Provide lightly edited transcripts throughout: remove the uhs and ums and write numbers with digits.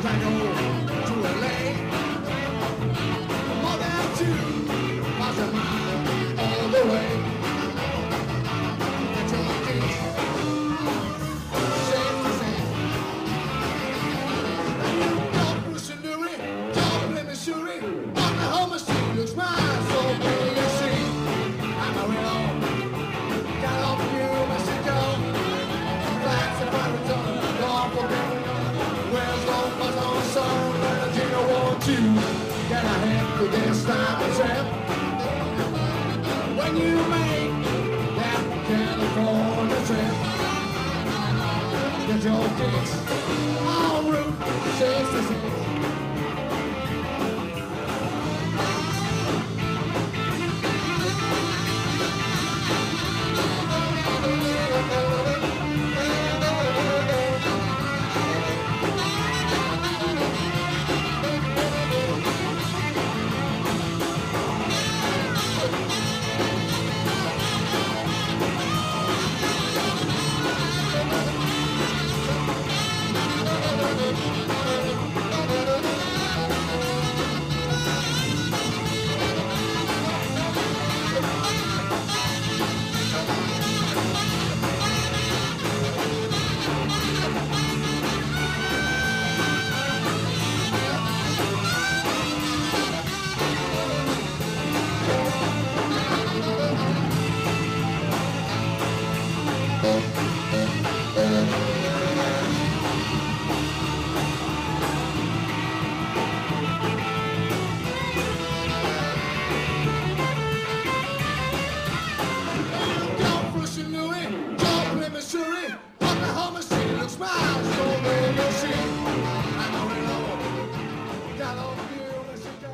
I go to LA. More than 2,000 miles all the way. Get your kicks, safe to say. Don't push and do it, don't blame Missouri. Oklahoma City looks mine, so big and see. I'm a real got off New Mexico. Flags and Arizona, don't forget. Where's no buzz on the sun? And you don't want to get ahead to this time of trip. When you make that California trip, get your kicks on Route 66. Missouri, Oklahoma City looks mine, so big and see. I know it all. Got on New Mexico.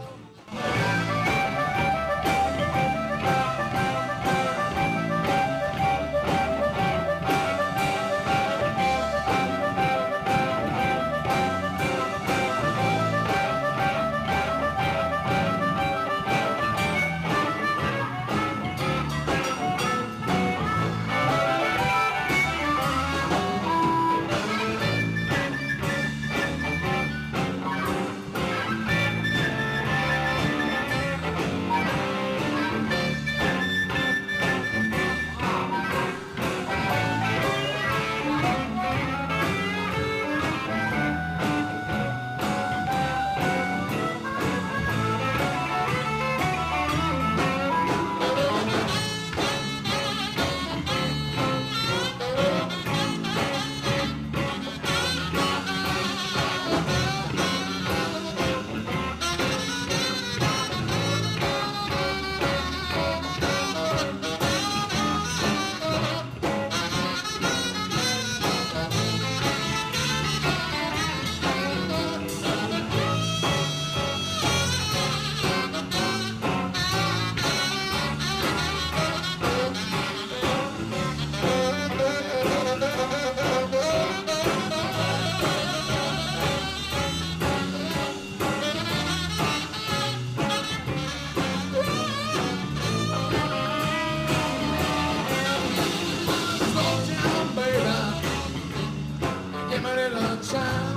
Give me a little time.